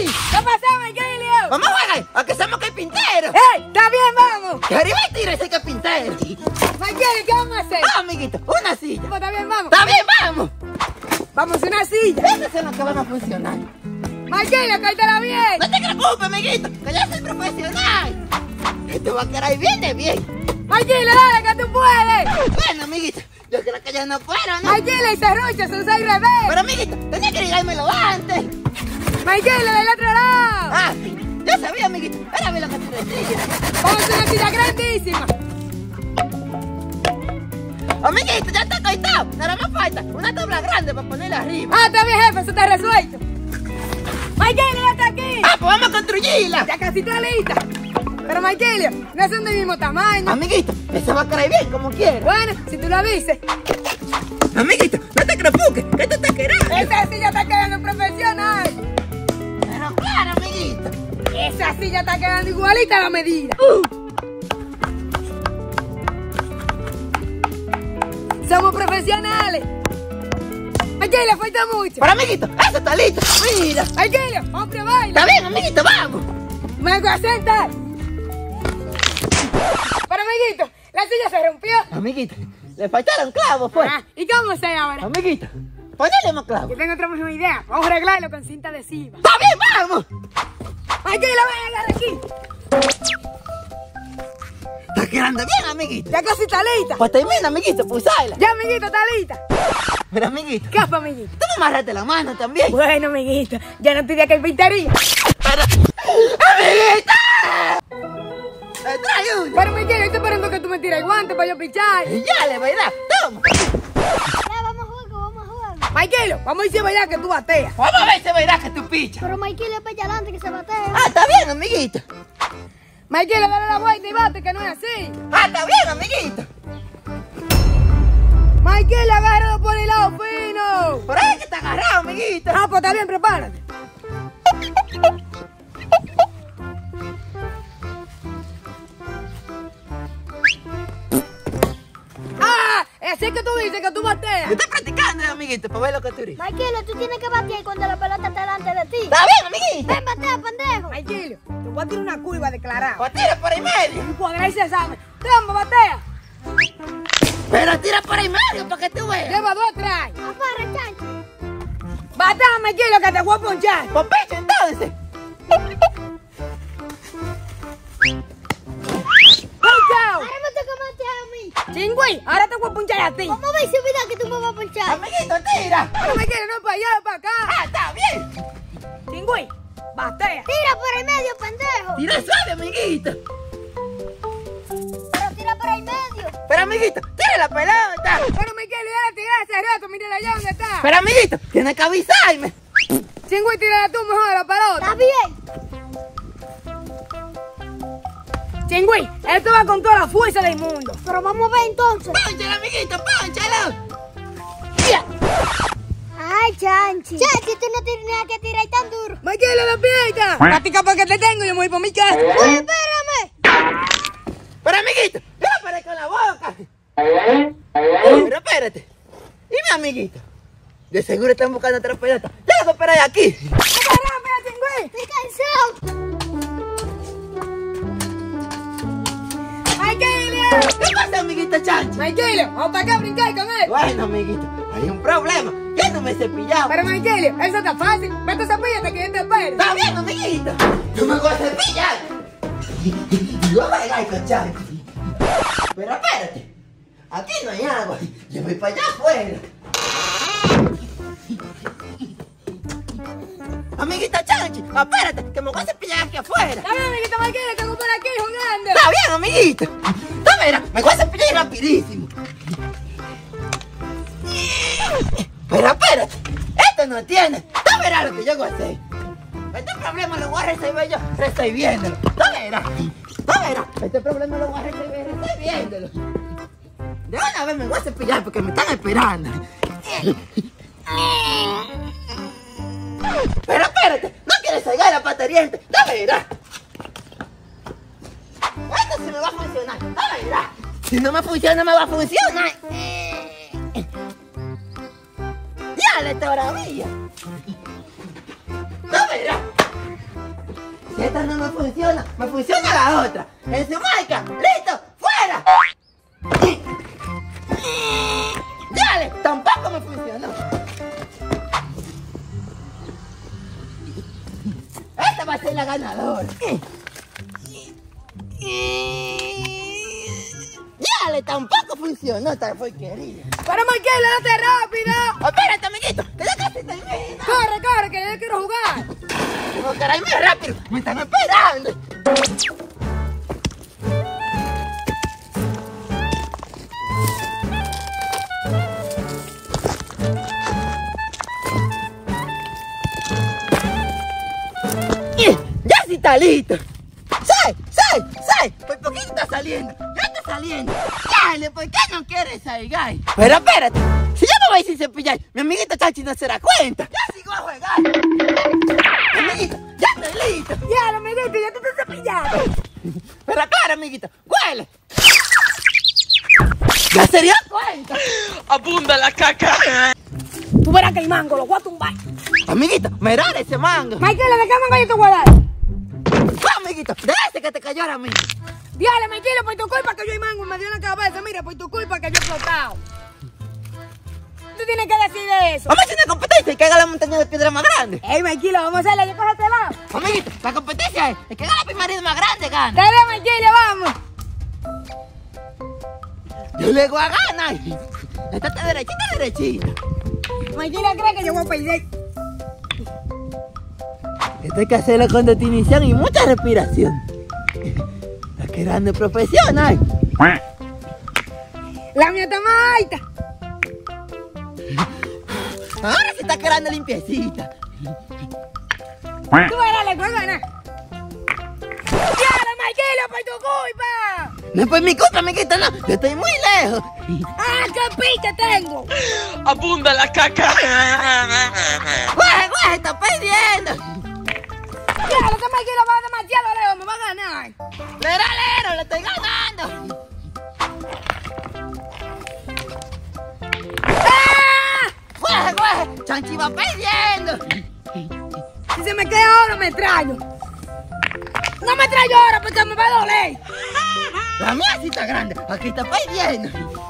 ahí! ¿Qué pasó, Miguelio? ¡Vamos a jugar! ¡A que somos carpinteros! ¡Ey! ¡Está bien, vamos! ¡Que arriba tira ese carpintero! Miguelio, ¿qué vamos a hacer? ¡Vamos, amiguito! ¡Una silla! Pues, está bien, vamos. ¡Está bien, vamos! Vamos a una silla. Estas son las que van a funcionar. Miguelio, cállate bien. ¡No te preocupes, amiguito! ¡Que yo soy profesional! Esto va a quedar bien de bien. Miguelio, dale, que tú puedes. Bueno, amiguito, yo creo que yo no puedo, ¿no? Miguelio, y serrucha, son 6 revés. Pero, amiguito, tenía que digármelo antes. Miguelio, del otro lado. Ah, sí. Yo sabía, amiguito. Era bien lo que te decía. Vamos a una silla grandísima. Amiguito, ya está coitado. Nada más falta una tabla grande para ponerla arriba. Ah, está bien, jefe, eso está resuelto. Miguelio, ya está aquí. Ah, pues vamos a construirla. Ya casi está lista. Pero, Miguelio, no son del mismo tamaño. Amiguito, eso va a quedar bien como quieras. Bueno, si tú lo dices. Amiguito, no te crepuques, que esto está quedando. Esa silla está quedando profesional. Pero claro, amiguito. Esa silla está quedando igualita a la medida. Somos profesionales. Miguelio, falta mucho. Pero, amiguito, eso está listo. Mira. Miguelio, vamos a probarlo. Está bien, amiguito, vamos. Me voy a sentar. Pero, amiguito, la silla se rompió. Amiguito, le faltaron clavos, pues. Ah, ¿y cómo se ahora? Amiguito, ponele más clavos. Yo tengo otra misma idea. Vamos a arreglarlo con cinta adhesiva. Está bien, vamos. Miguelio, ven a agarrar aquí. Está quedando bien, amiguito. Ya casi está lista. Pues termina, amiguito, pues usala. Ya, amiguito, está lista. Pero, amiguito, ¿Qué fue, amiguito? tú me amarraste la mano también. Bueno, amiguito, ya no estoy de carpintería. Pero, ¡amiguita! ¡Me trae uno! Pero, Miguelio, estoy esperando que tú me tires el guante para yo pichar. Y ya le verás, toma. Ya, vamos a juego, vamos a juego. Miguelio, vamos a decir verdad que tú bateas. Vamos a ver si verás que tú pichas. Pero Mikey es para allá adelante que se batea. Ah, está bien, amiguito. Miguelio, dale la vuelta y bate, que no es así. Ah, está bien, amiguito. Miguelio, agárralo por el lado fino. Por ahí que está agarrado, amiguito. Ah, pues está bien, prepárate. ¡Ah! Es así que tú dices que tú bateas. Yo estoy practicando, amiguito, para ver lo que tú dices. Mikey, tú tienes que batear cuando la pelota está delante de ti. Está bien, amiguito. Ven, batea, pendejo. Miguelio, te voy a tirar una curva declarada. Pues tira por ahí medio. Y podrá y se sabe. Toma, batea. Pero tira por ahí medio para que tú veas. Lleva 2 atrás. Afarra, chancho. Batea, Miguelio, que te voy a ponchar. Pues picha entonces. ¡Ponchao! Ahora me toca batear a mí. Chingüey, ahora te voy a ponchar a ti. Vamos a ver si olvida que tú me vas a ponchar. Amiguito, tira. Pero Miguelio, no es para allá, es para acá. Ah, está bien. Chingüey, batea. Tira por el medio, pendejo. Tira suave, amiguito. Pero tira por el medio. Pero, amiguito, tira la pelota. Pero Miguelio, ya la tiraste hace rato, mira allá donde está. Pero, amiguito, tienes que avisarme. Chingüey, tírala tú mejor la pelota. ¿Está bien? Chingüey, esto va con toda la fuerza del mundo. Pero vamos a ver entonces. Pónchalo, amiguito, pónchalo. Ay, chanchi. Chanchi, tú no tienes nada que tirar tan duro. Miguelio, despierta. Practica porque te tengo, yo me voy por mi casa. Oye, espérame. Pero, amiguito, yo lo paré con la boca. Pero espérate. Y mi amiguito. De seguro están buscando otra pelota. Yo lo voy a parar aquí. ¡Rápido, Chingüey! Estoy cansado. ¡Miguelio! ¿Qué pasa, amiguito Chancho? Miguelio, vamos para acá a brincar con él. Bueno, amiguito, hay un problema. Yo no me he cepillado. Pero Miguelio, eso está fácil. Vete a cepillarte que yo te espero. Está bien, amiguito. Yo me voy a cepillar. Yo voy a bailar con Chancho. Pero espérate. Aquí no hay agua. Yo voy para allá afuera. Amiguita Chanchi, espérate, que me voy a cepillar aquí afuera. Está bien, amiguito Miguelio, estamos por aquí jugando. Está bien, amiguito. Tú verás, me voy a cepillar rapidísimo. Pero espérate, esto no tiene. Tú verás lo que yo voy a hacer. Este problema lo voy a resolver yo resolviéndolo. Tú verás. Este problema lo voy a resolver resolviéndolo. De una vez me voy a cepillar porque me están esperando. Pero espérate, no quieres sacar la pata diente. Tú verás. Esto sí me va a funcionar. Tú verás. Si no me funciona, me va a funcionar. Dale todavía. Tú verás. Si esta no me funciona la otra. En su marca, listo, fuera. Dale, tampoco me funcionó. Esta va a ser la ganadora. Dale, tampoco funcionó esta porquería. ¡Para, Michael, date rápido! Espérate, amiguito, que ya casi termino. ¡Corre, que yo quiero jugar! Tengo que irme rápido, me están esperando. ¡Ya sí está listo! ¡Sai! Por poquito está saliendo, ya está saliendo. Dale, ¿por qué no quieres salgar? Pero espérate, si yo me voy sin cepillar, mi amiguito Chachi no se da cuenta. Ya sigo a jugar. Amiguito, ya estoy listo. Ya, amiguito, ya te estás cepillando. Pero claro, amiguito, huele. Ya se dio cuenta. Abunda la caca. Tú verás que el mango lo voy a tumbar. Amiguito, mirá ese mango. Michael, ¿de qué mango yo te voy a dar? Amiguito, de ese que te cayó ahora mismo. Diale, Michael, por tu culpa que yo hay mango me dio en la cabeza. Mira, por tu culpa que yo he explotado. Tú tienes que decir de eso. Vamos a hacer una competencia y que haga la montaña de piedra más grande. Ey, Michael, vamos a hacerla, yo cojo este lado. Amiguito, la competencia es el que haga la pimarina más grande gana. Dale, Michael, vamos. Yo le voy a ganar. Esta está derechita. Michael cree que yo voy a perder. Esto hay que hacerlo con definición y mucha respiración. Está quedando profesional. La mía está más alta. Ahora se está quedando limpiecita. Tú verás, le voy a ganar. ¡Diale, Michael, por tu culpa! No es por mi culpa, amiguito, no. Yo estoy muy lejos. ¡Ah, qué pique tengo! Abunda la caca. ¡Güey, está perdiendo! ¡Diale, este Michael va demasiado lejos, me va a ganar! ¡Lero, le estoy ganando! ¡Güey! ¡Chanchi va perdiendo! Si se me queda ahora, me extraño. No me extraño ahora porque me va a doler. La mía sí está grande, aquí está perdiendo.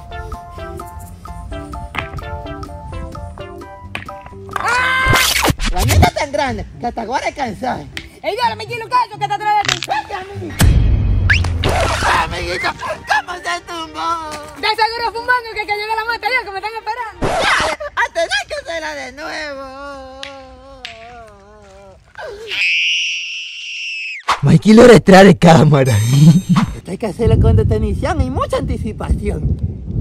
¡Ah! La mía está tan grande que hasta ahora alcanzar. ¡Ey, dale, Michael, ¿qué es eso que está atrás de ti? ¡Vete, amiguito! Amiguito, ¿cómo se tumbó? De seguro fue un mango que cayó de la mata yo, que me están esperando. ¡Dale! ¡A tener que hacerla de nuevo! Mikey lo retrae cámara. Esto hay que hacerlo con detención y mucha anticipación.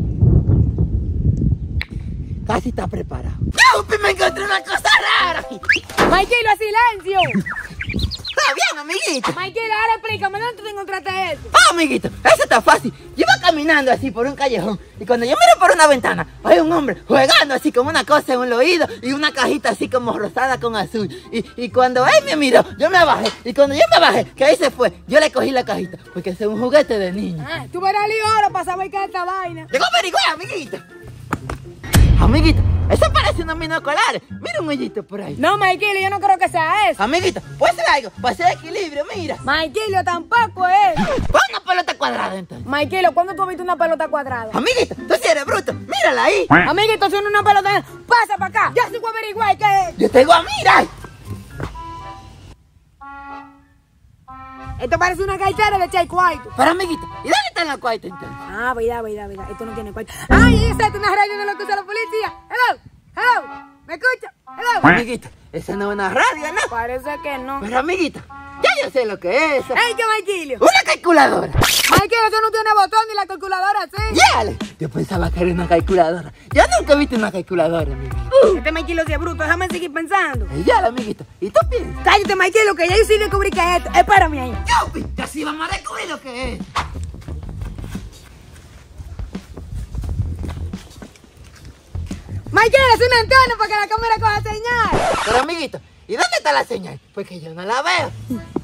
Casi está preparado. ¡Yupi! ¡Me encontré una cosa rara! Michael, a silencio. Está bien, amiguito. Michael, ahora explícame, ¿dónde te encontraste eso? Ah, amiguito, eso está fácil. Yo iba caminando así por un callejón y cuando yo miro por una ventana, hay un hombre jugando así como una cosa en el oído y una cajita así como rosada con azul. Y cuando él me miró, yo me bajé. Y cuando yo me bajé, que ahí se fue, yo le cogí la cajita porque es un juguete de niño. Ah, tú verás lío ahora para saber qué es esta vaina. Llegó a averiguar, amiguito. Amiguito, eso parece unos binoculares. Mira un hoyito por ahí. No, Michael, yo no creo que sea eso. Amiguito, puede ser algo, para hacer equilibrio, mira. Michael, tampoco es. Pon una pelota cuadrada entonces. Michael, ¿cuándo tú has visto una pelota cuadrada? Amiguito, tú sí eres bruto, mírala ahí. Amiguito, son una pelota. Pasa para acá. Ya sigo a averiguar qué es. Yo tengo a mirar. Esto parece una cartera de Chay Cuarto. Pero amiguito, ¿y dónde está la cuarta entonces? Ah, verdad. Esto no tiene cuarto. Ay, esa es una radio de lo que usa la policía. Hello. ¿Me escucha? Hello. Amiguito, esa no es una radio, ¿no? Parece que no. Pero amiguito, ya yo sé lo que es. ¡Ey, qué Michael! Una calculadora. Michael, eso no tiene botón ni la calculadora, ¿sí? ¡Yale! Yo pensaba que era una calculadora. Yo nunca he visto una calculadora, amiguito. Este Michael sí es bruto, déjame seguir pensando. Ya, amiguito. ¿Y tú piensas? Cállate, Michael, que ya yo sí descubrí que es esto. Espérame ahí. ¡Yupi! Que así vamos a descubrir lo que es. Michael, es una antena para que la cámara coja señal. Pero amiguito, ¿y dónde está la señal? Porque yo no la veo.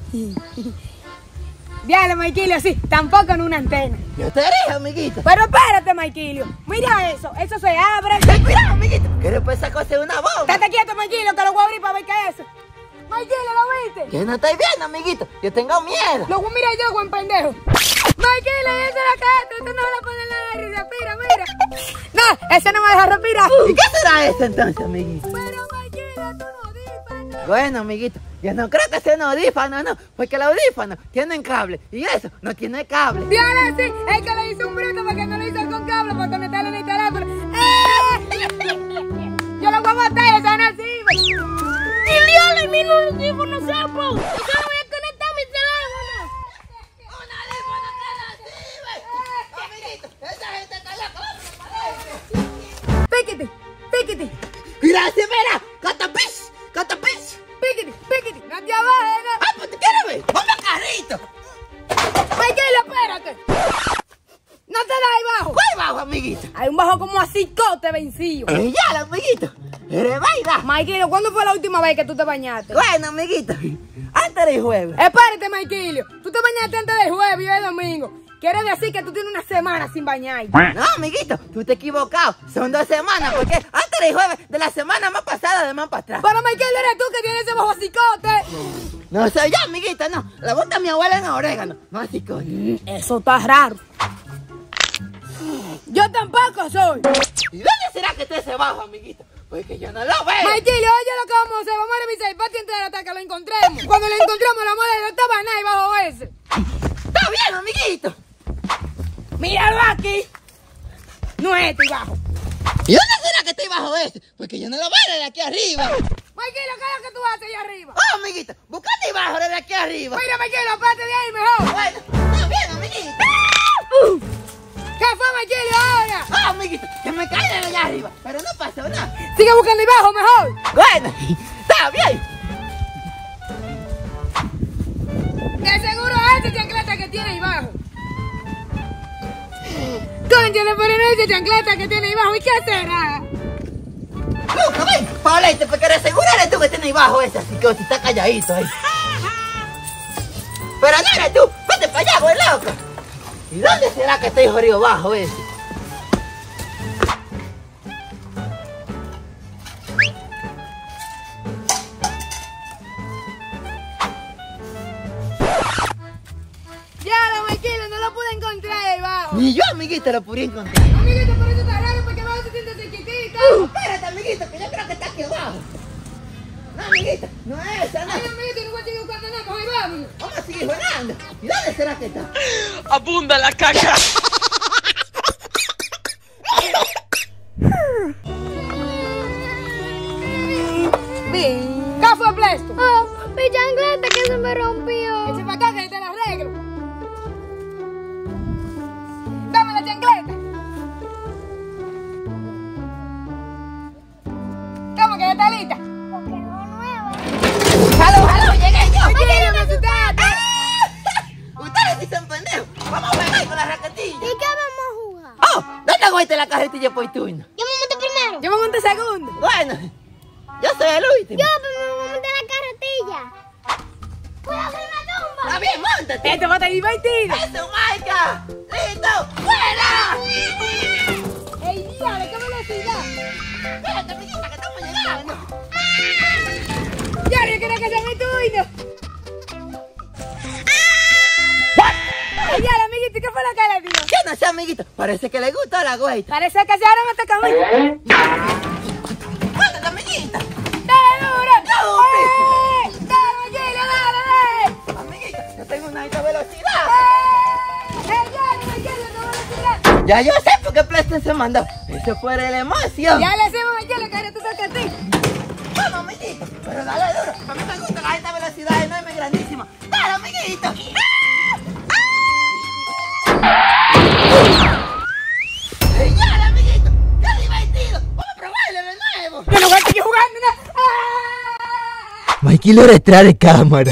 Dale, Michael, sí, tampoco en una antena. Yo te dije, amiguito. Pero espérate, Michael. Mira eso se abre. Ten cuidado, amiguito, que después esa cosa es una bomba. Estate quieto, Michael, que lo voy a abrir para ver qué es eso. Maikile, ¿lo viste? Yo no estoy viendo, amiguito. Yo tengo miedo. Luego mira yo, buen pendejo. Maikile, esa es la cara. Tú no la pones la nariz. Respira, mira. No, ese no me deja respirar. ¿Y qué será eso entonces, amiguito? Pero Maikile, tú no audífonos. Bueno, amiguito, yo no creo que sea un audífono, no. Porque los audífonos tienen cable. Y eso no tiene cable. Diana, sí, es que le hizo un bruto porque no lo hizo con cable para conectarlo en el teléfono. Yo lo voy a matar, esa no sirve. ¡Dile a mí no lo digo, no sapo! ¡Yo solo voy a conectar mi teléfono! ¡Un audífono que no sirve! Amiguito, esa gente está loca. ¡Píquete! ¡Píquete! ¡Gracias, mira! ¡Catapis! ¡Catapis! ¡Píquete! ¡Píquete! ¡No te abajes! ¡Ah, pues te quieres ver! ¡Ponme carrito! ¡Maikile, espérate! ¡No te da ahí bajo! ¿Cuál bajo, amiguito? Hay un bajo como así, cote vencido. Ya, amiguito. Eres baila. Maikile, ¿cuándo fue la última vez que tú te bañaste? Bueno, amiguito. Antes del jueves. Espérate, Maikile. Tú te bañaste antes del jueves y hoy es domingo. Quiere decir que tú tienes una semana sin bañar. No, amiguito, tú te has equivocado. Son 2 semanas, porque antes del jueves de la semana más pasada de más para atrás. Pero Maikile, eres tú que tienes ese bajo cicote. No soy yo, amiguito, no. La bota de mi abuela en orégano. No así con. Eso está raro. Yo tampoco soy. ¿Y dónde será que está ese bajo, amiguito? Porque yo no lo veo. Maikile, oye lo que vamos a hacer. Vamos a revisar el patio entero hasta que lo encontremos. Cuando lo encontremos, la madre no estaba nada bajo ese. Está bien, amiguito. Míralo aquí. No es este bajo. ¿Y dónde será que estoy bajo ese? Porque yo no lo veo desde aquí arriba. Maikile, ¿qué es lo que tú haces ahí arriba? Oh, amiguito, buscate bajo desde aquí arriba. Mira, Maikile, aparte de ahí mejor. Bueno, está bien, amiguito. ¿Qué fue, Maikile, ahora? Oh, amiguito, que me caí de allá arriba. Pero no pasó nada. Sigue buscando ahí bajo mejor. Bueno, está bien. De seguro es ese chancleta que tiene ahí abajo. Concha, pero no es ese chancleta que tiene ahí abajo. ¿Y qué será? Luca, ven, Paulete, porque eres seguro eres tú que tienes ahí bajo ese, así que si está calladito ahí. Pero no eres tú, vete para allá, güey, loco. ¿Y dónde será que estoy jodido bajo ese? Ya, la Maikile, no lo pude encontrar ahí abajo. Ni yo, amiguito, lo pude encontrar. Amiguito, por eso está raro porque abajo se siente chiquitita. Espérate, amiguito, que yo creo que está aquí abajo. No, amiguito, no es esa, no. Ay, amiguito, no voy a seguir buscando nada, pues ahí vamos. Vamos a seguir jugando. ¿Y dónde será que está? Abunda la caca. ¿Qué fue, Plesto? Oh, mi chancleta que se me rompió. Eche para acá que te la arreglo. Dame la chancleta. ¿Cómo que ya está lista? Porque no nueva. ¡Halo, llegué yo! Maikile, me asustaste. Ustedes sí son pendejos. Vamos a jugar con la raquetilla. ¿Y qué vamos a jugar? Oh, ¿dónde guaste la cajetilla por turno? Yo me monté primero. Yo me monté segundo. Bueno, yo soy el último. Yo me monté la carretilla. ¿Puedo hacer una tumba? Está bien, montate. Esto va a estar divertido. ¡Eso, Maika! ¡Listo! ¡Fuera! ¡Ey, dale, qué velocidad! Espérate, amiguita, que estamos llegando. Ya, yo quiero que sea mi turno. Ay, ya, amiguito, ¿qué fue lo que le dio? Yo no sé, amiguito. Parece que le gustó la guaita. Parece que se ahora me está camino. ¡Mándate, amiguita! ¡Dale duro! ¡Dale, Maikile, dale! Amiguita, yo tengo una alta velocidad. ¡Dale, Maikile, no velocidad! Ya yo sé por qué PlayStation se mandó. Eso fue la emoción. Ya le hacemos, Maikile, que ahora te toca a ti. Vamos, amiguito. Pero dale duro. A mí me gusta la alta velocidad enorme y grandísima. ¡Dale, amiguito! ¡Genial, amiguito! ¡Qué divertido! ¡Vamos a probarlo de nuevo! Yo no voy a seguir jugando, ¿no? Mikey lo retrae de cámara.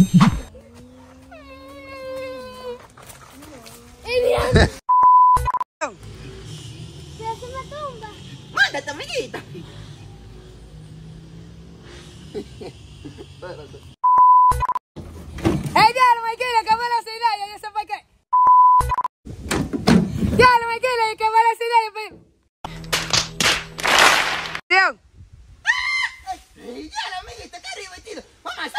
¿Se hace una tumba? ¡Mándate, amiguita! Ya, Maikile, qué velocidad, ya yo sé por qué. Ya, Maikile, qué velocidad, ¡Genial, amiguito! ¡Qué divertido! ¡Vamos a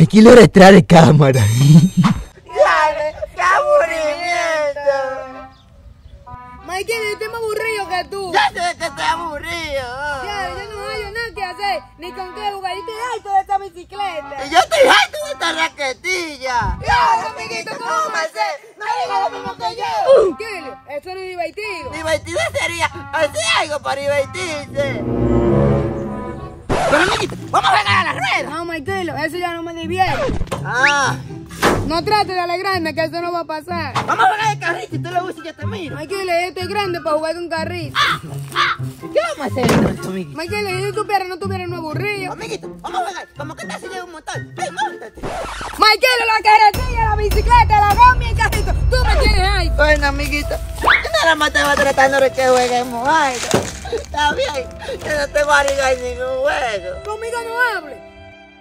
Mikey lo detrás de cámara. ¡Dale! ¡Qué aburrimiento! Michael, yo estoy más aburrido que tú. Ya sé que estoy aburrido. Ya, yo no hallo nada que hacer, ni con qué jugar. Yo estoy harto de esta bicicleta. Y yo estoy harto de esta raquetilla. Claro, amiguito, ¿cómo va a ser? No diga lo mismo que yo. ¿Qué? Eso no es divertido. Divertido sería hacer algo para divertirse. Pero amiguito, vamos a jugar a la rueda. No, Michael, eso ya no me divierte. Ah, No trate de alegrarme, que eso no va a pasar. vamos a jugar de carrito y tú lo usas y yo te miro. Michael, yo estoy grande para jugar con carrito. ¿Qué vamos a hacer entonces, amiguito? Michael, si yo supiera, no tuviera un aburrido. Amiguito, vamos a jugar. Como que te hace un montón. Ven, móntate. Michael, la carretilla, la bicicleta, la goma y el carrito. Tú me tienes ahí. Bueno, amiguito, yo nada más te voy tratando de que juguemos algo. Está bien, yo no te voy a ligar ningún juego. Conmigo no hable.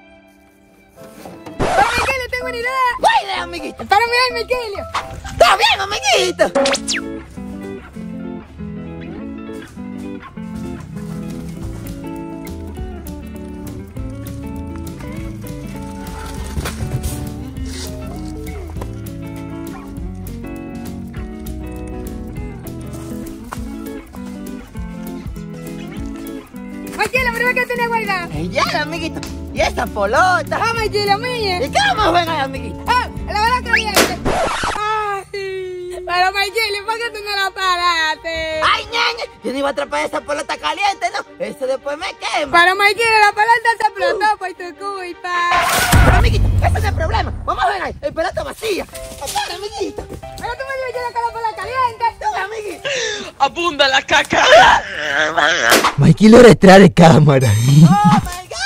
Pero Michael, tengo una idea. ¡Buena idea, amiguito! Espérame ahí, Michael. ¡Está bien, amiguito! Michael, la verdad que tenía guardado. Ya, amiguito. ¿Y esa polota? Ah, Michael, la mía. ¿Y qué vamos a jugar, amiguito? Ah, la verdad caliente. Ay, pero Michael, ¿por qué tú no la paraste? ¡Ay, ñaña! Yo no iba a atrapar esa pelota caliente, ¿no? Eso después me quema. Pero Michael, la pelota se explotó por tu culpa. Pero, amiguito, ese no es el problema. Vamos a jugar. El pelota vacía. Espera, amiguito. Pero tú me dices que la pelota caliente. Toma, amiguito. Abunda la caca. Mikey lo detrás de cámara. ¡Oh, my God!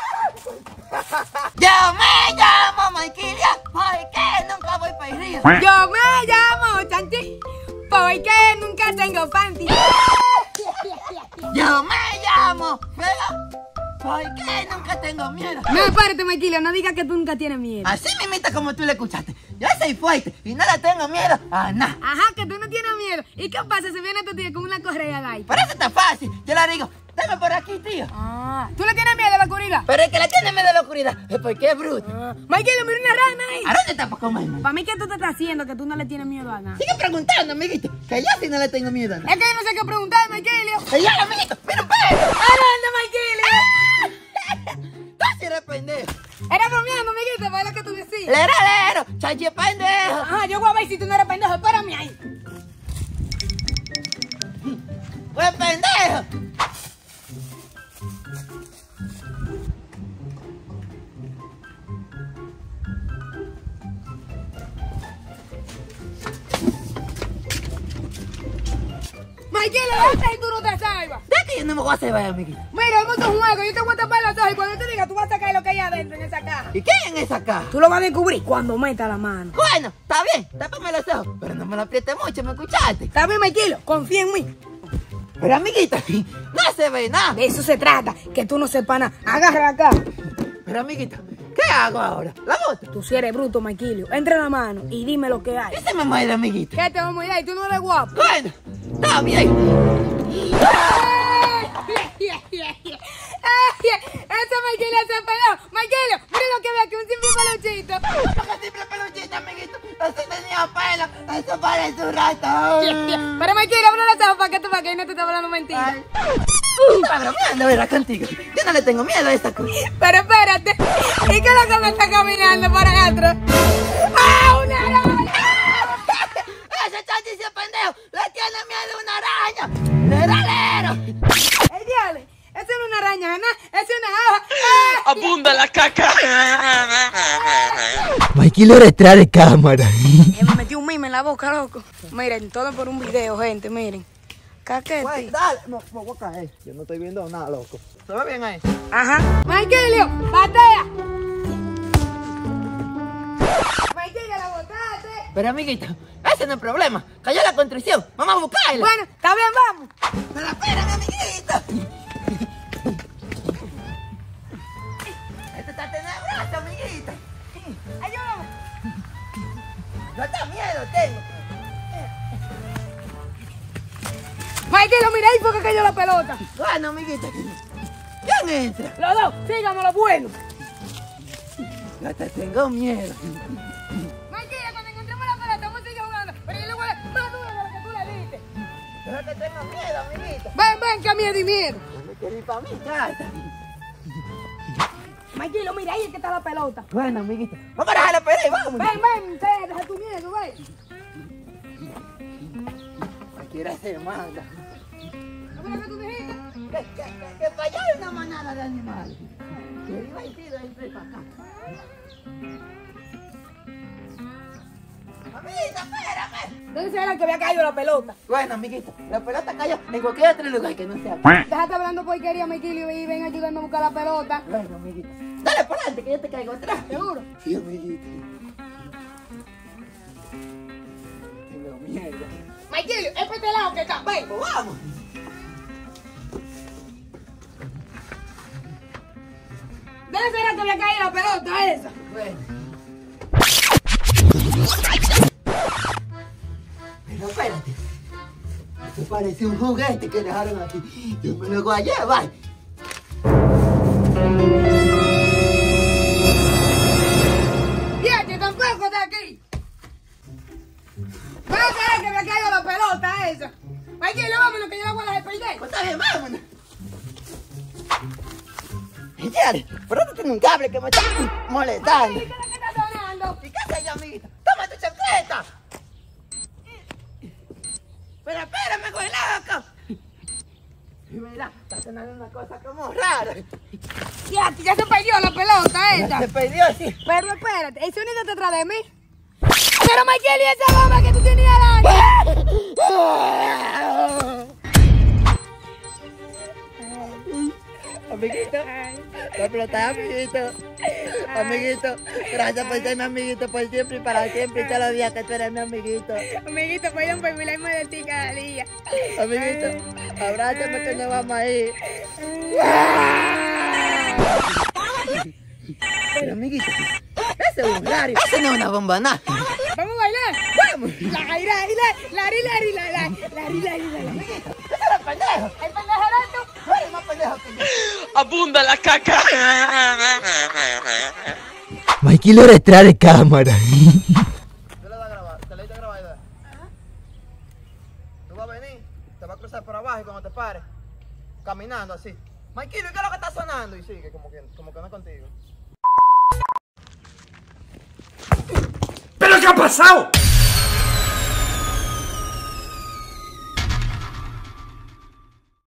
Yo me llamo Maikilio, porque nunca voy para el río. Yo me llamo Chanti, porque nunca tengo panty. Yo me llamo Felo, porque nunca tengo miedo. No, espérate, Michael, no digas que tú nunca tienes miedo. Así mismita como tú le escuchaste. Yo soy fuerte y no le tengo miedo a nada. Ajá, que tú no tienes miedo. ¿Y qué pasa si viene tu tío con una correa al aire? Por eso está fácil. Yo le digo, dame por aquí, tío. Ah, ¿tú le tienes miedo a la oscuridad? Pero el que le tiene miedo a la oscuridad es porque es bruto. Michael, mira una rana ahí. ¿A dónde está para comer? Para mí, ¿qué tú te estás haciendo que tú no le tienes miedo a nada? Sigue preguntando, amiguito, que yo sí no le tengo miedo a nada. Es que yo no sé qué preguntar, Michael. Ya, amiguito, mira un pelo. ¿A dónde, Michael? Tú sí eres pendejo. Era bromeando, amiguito, para lo que tú decías. Lero, chachi pendejo. Ajá, yo voy a ver si tú no eres pendejo. Espérame ahí. Pues pendejo. Michael, levanta y tú no te salvas. ¿De qué yo no me voy a salvar, amiguito? Mira, vamos a un juego. Yo te voy a tapar los ojos y cuando yo te diga, tú vas a sacar lo que hay adentro en esa caja. ¿Y qué hay en esa caja? Tú lo vas a descubrir cuando meta la mano. Bueno, está bien, tápame los ojos, pero no me lo aprietes mucho, ¿me escuchaste? ¿Está bien, Michael? Confía en mí. Pero, amiguito, no se ve nada. De eso se trata, que tú no sepas nada. Agarra acá. Pero, amiguito, ¿qué hago ahora? ¿La boto? Tú si eres bruto, Michael. Entra la mano y dime lo que hay. ¿Qué se me muere, amiguito? ¿Qué te vamos a ir? ¿Y tú no eres guapo? Bueno, está bien. ¡Ese Michael se peló! ¡Michael! ¡Mira lo que veo! ¡Que un simple peluchito! ¿Cómo que simple peluchito, amiguito? Eso tenía pelo, eso parece un ratón. Pero Michael, abre los ojos para que no te esté hablando mentira. Ay. Estaba bromeando, ¿verdad? Contigo. Yo no le tengo miedo a esta cosa. Pero espérate. ¿Y qué es lo que me está caminando por allá atrás? ¡Ah, una araña! ¡Ese chachi ese pendejo le tiene miedo a una araña! ¡Lero! ¡Ey, diale! Eso no es una araña, ¿no? Eso es una hoja. ¡Ah! Abunda la caca. Mikey lo detrás de cámara. Me metí un mime en la boca, loco. Miren, todo por un video, gente, miren. Caquete. Güey, dale. No, me voy a caer. Yo no estoy viendo nada, loco. ¿Se ve bien ahí? Ajá. Michaelio, batea. Michaelio, la botaste. Pero, amiguito, ese no es el problema. Cayó la construcción. Vamos a buscarla. Bueno, está bien, vamos. Pero espérame, amiguito. Esto está tenebroso, amiguito. Ayúdame. No te miedo tengo. Michaelio, mira ahí porque cayó la pelota. Bueno, amiguito. ¿Quién entra? Los dos, síganos lo bueno. Ya te tengo miedo. Maquilla, cuando encontremos la pelota, vamos a seguir jugando. Pero yo le voy a dar más duro de lo que tú le diste. Ya te tengo miedo, amiguito. Ven, que miedo y miedo. No me quiero ir para mi casa. Maquillo, mira, ahí es que está la pelota. Bueno, amiguito. Vamos a dejar la pelea y vamos. Ven, deja tu miedo, ven. Cualquiera se manda. ¿No ves lo que tú dijiste? Que para allá hay una manada de animales. Que iba y tiro entre para acá. Amiguito, espérame. ¿Dónde será que había caído la pelota? Bueno, amiguito, la pelota cayó en cualquier otro lugar que no sea. Déjate hablando porquería, Maquillo, y ven a ayudarme a buscar la pelota. Bueno, amiguito. Dale por adelante que yo te caigo atrás. ¿Seguro? Sí, amiguito. Tengo miedo. Maquillo, es por este lado que está, ven. Pues vamos. ¿Dónde será que había caído la pelota esa? Bueno. Pero espérate. Esto parece un juguete que dejaron aquí. Yo me lo voy a llevar. Fíjate, tampoco está aquí. ¿Dónde será que había caído la pelota esa? Maquillo, vámonos que yo la voy a dejar perder. Pues está bien, vámonos. Dale, por otro tiene un cable que me está molestando. ¿Qué es lo que está sonando? ¿Y qué haces, amiguito? ¡Toma tu chancleta! Pero espérame, güey, loco. Y mira, está sonando una cosa como rara. Ya se perdió la pelota esa. Se perdió, sí. Pero espérate, ¿el sonido está atrás de mí? Pero Maquillo, ¿y esa bomba que tú tenías daño? Amiguito, la pelota, amiguito. Amiguito, gracias por ser mi amiguito por siempre y para siempre. Y todos los días que tú eres mi amiguito. Amiguito, perdón por burlarme de ti cada día. Amiguito, abrázame que nos vamos a ir. Pero amiguito, ese es un radio. Ese no es una bomba, nada. ¿Vamos a bailar? Vamos. Amiguito, ese era el pendejo. ¿El pendejo eres tú? No eres más pendejo que yo. Abunda la caca. Mikey lo retrae de cámara. Yo le voy a grabar, te le hice grabar idea. Tú vas a venir, te vas a cruzar por abajo y cuando te pares, caminando así. Maikilo, ¿qué es lo que está sonando? Y sigue, como que no es contigo. ¿Pero qué ha pasado?